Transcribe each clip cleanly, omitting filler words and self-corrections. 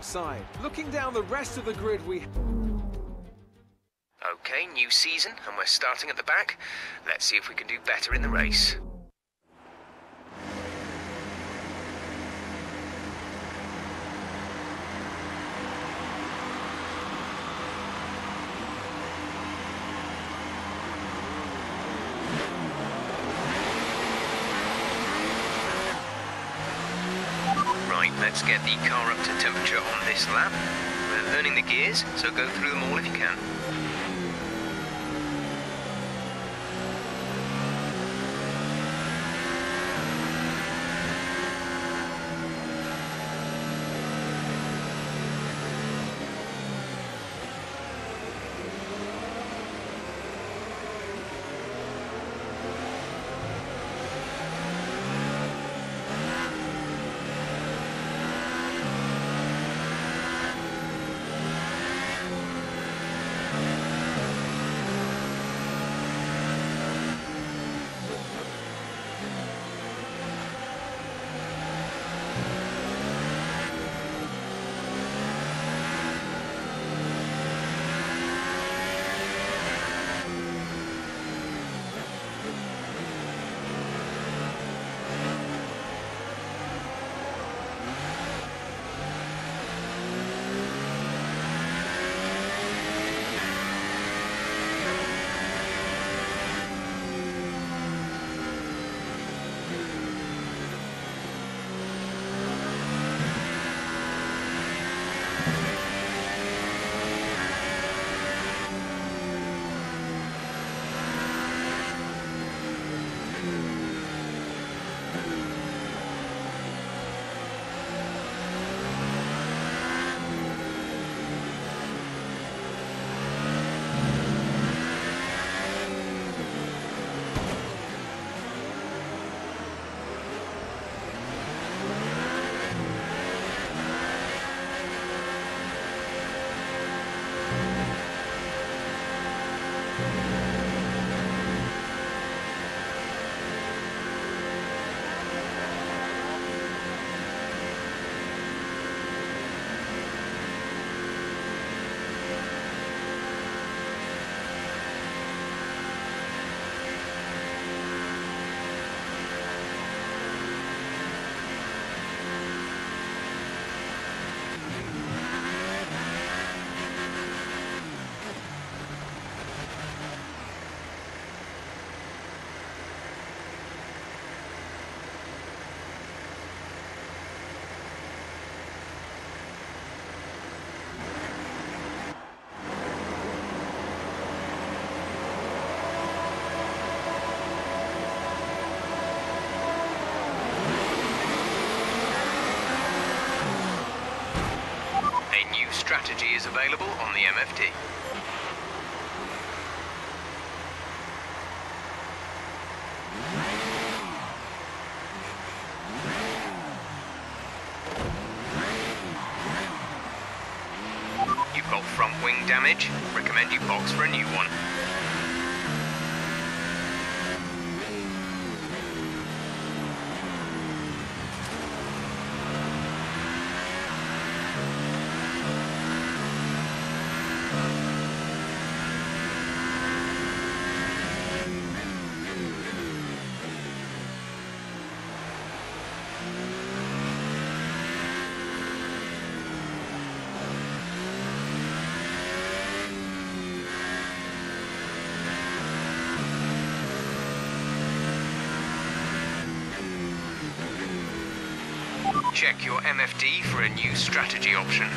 outside. Looking down the rest of the grid, we... Okay, new season, and we're starting at the back. Let's see if we can do better in the race. Right, let's get the car up to temperature on this lap. We're learning the gears, so go through them all if you can. Strategy is available on the MFD. You've got front wing damage. Recommend you box for a new one. Check your MFD for a new strategy option.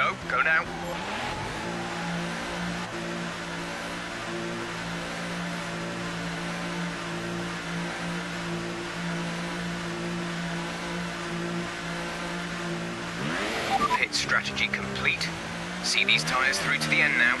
Go now. Pit strategy complete. See these tyres through to the end now.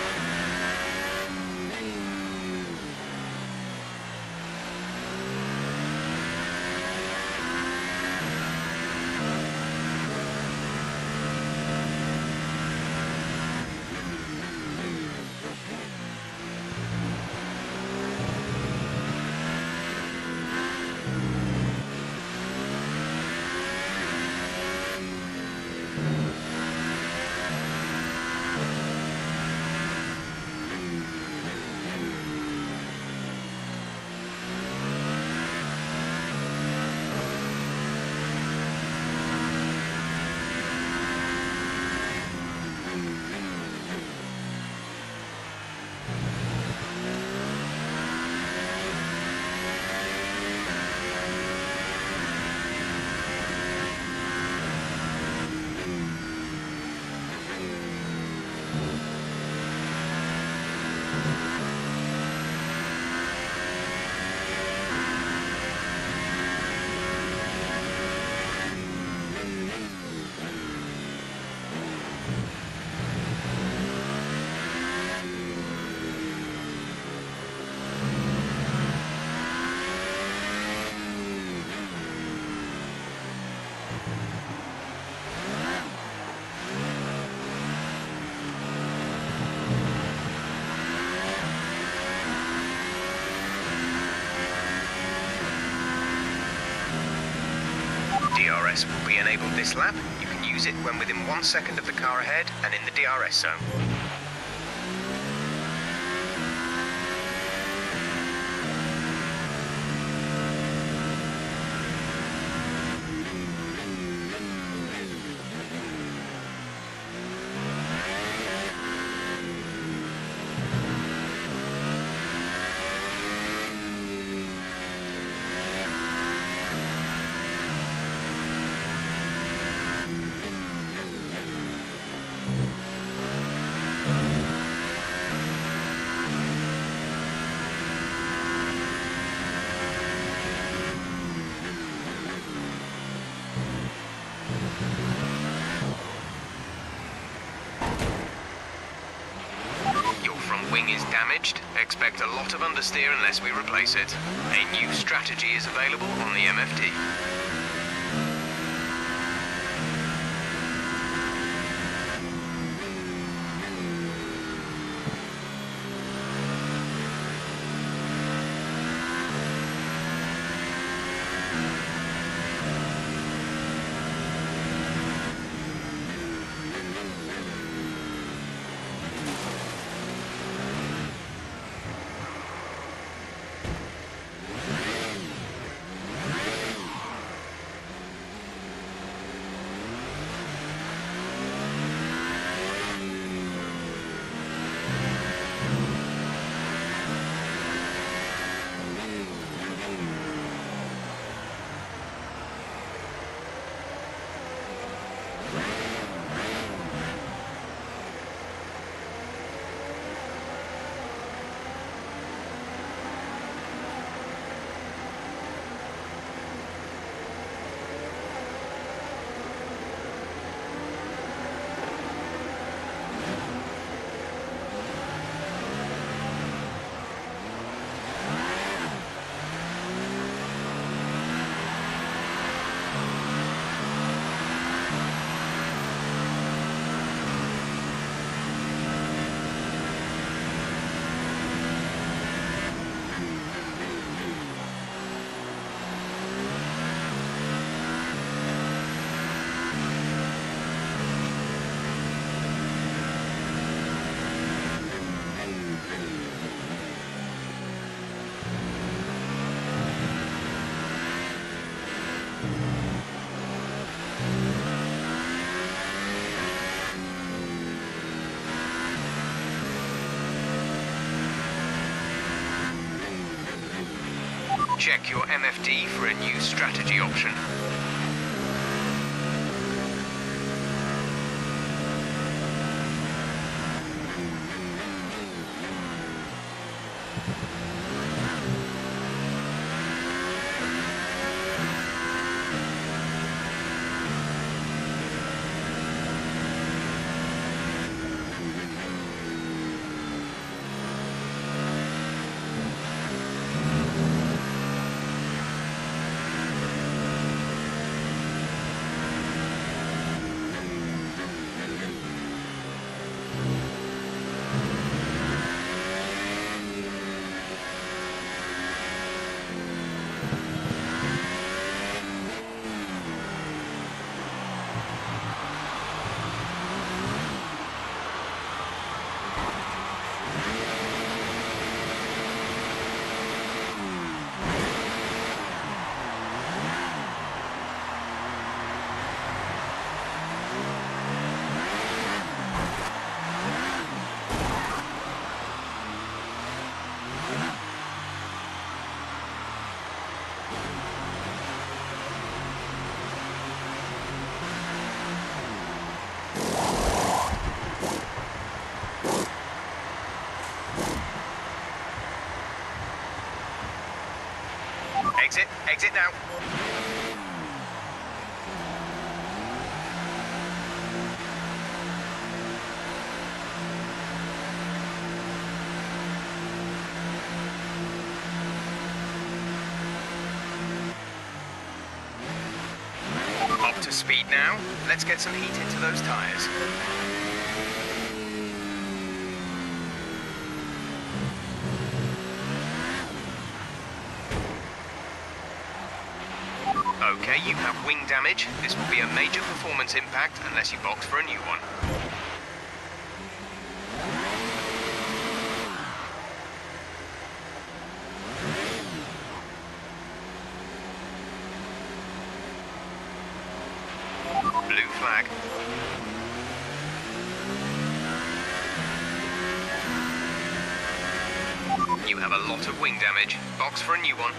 DRS will be enabled this lap. You can use it when within 1 second of the car ahead and in the DRS zone. Wing is damaged. Expect a lot of understeer unless we replace it. A new strategy is available on the MFD. Check your MFD for a new strategy option. Exit. Exit now. Up to speed now. Let's get some heat into those tyres. Okay, you have wing damage. This will be a major performance impact unless you box for a new one. Blue flag. You have a lot of wing damage. Box for a new one.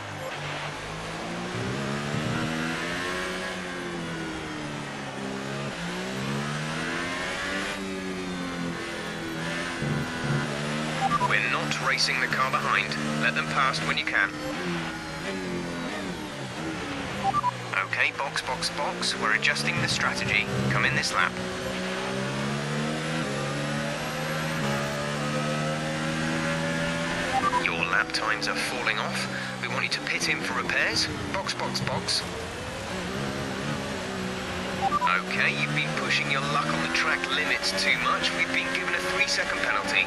We're not racing the car behind. Let them past when you can. Okay, box, box, box. We're adjusting the strategy. Come in this lap. Your lap times are falling off. We want you to pit in for repairs. Box, box, box. Okay, you've been pushing your luck on the track limits too much. We've been given a 3-second penalty.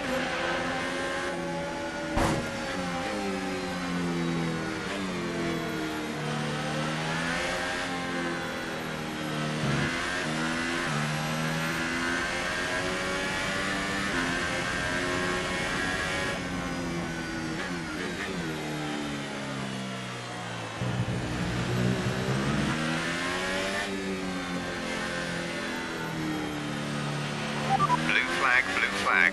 Blue flag, blue flag.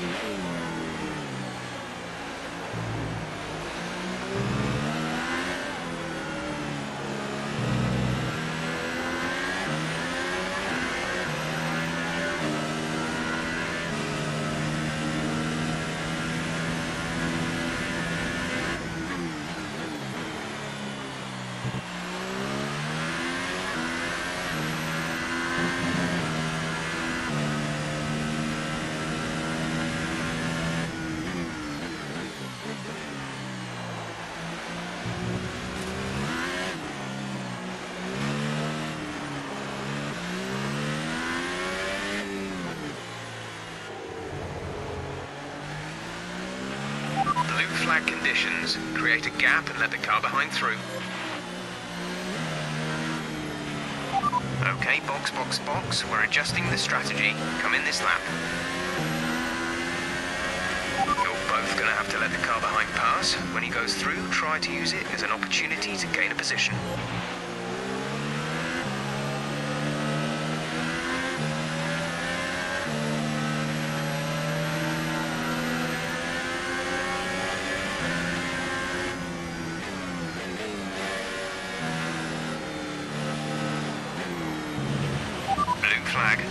Blue flag conditions. Create a gap and let the car behind through. Okay, box, box, box. We're adjusting the strategy. Come in this lap. You're both going to have to let the car behind pass. When he goes through, try to use it as an opportunity to gain a position. Blue flag.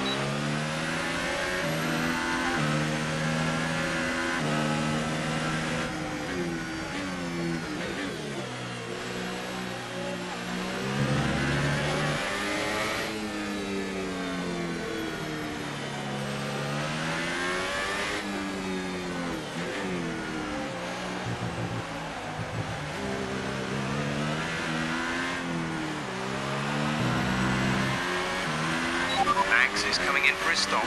Max is coming in for his stop.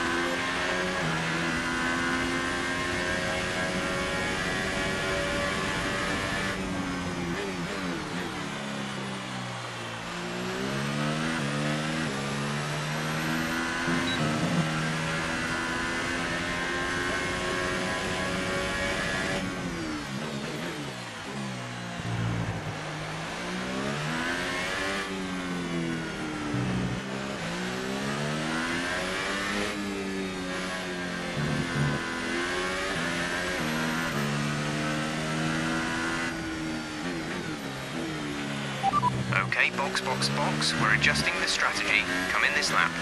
Okay, box, box, box. We're adjusting the strategy. Come in this lap.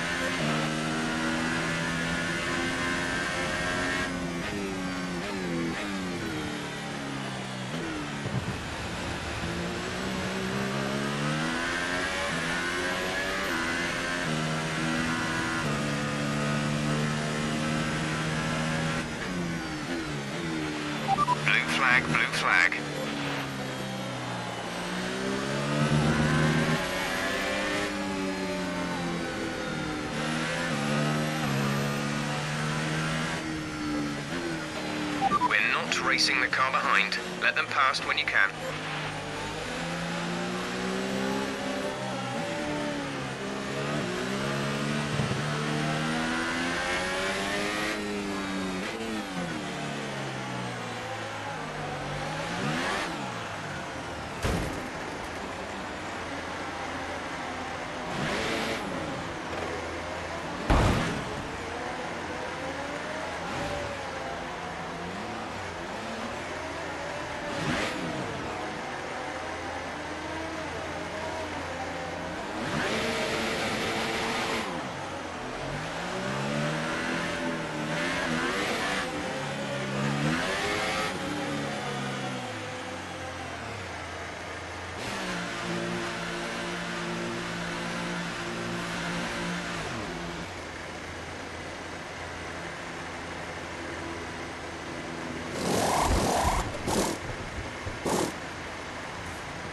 flag, blue flag. We're not racing the car behind. Let them past when you can.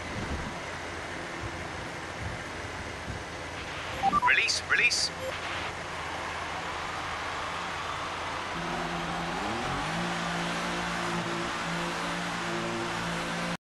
Release, release.